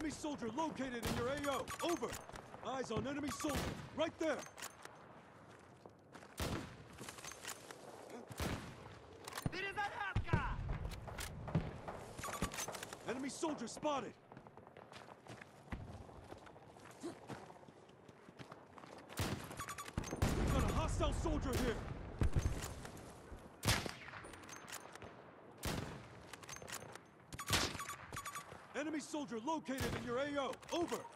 Enemy soldier located in your AO. Over. Eyes on enemy soldier. Right there. Перезарядка! Enemy soldier spotted. We've got a hostile soldier here. Enemy soldier located in your AO. Over.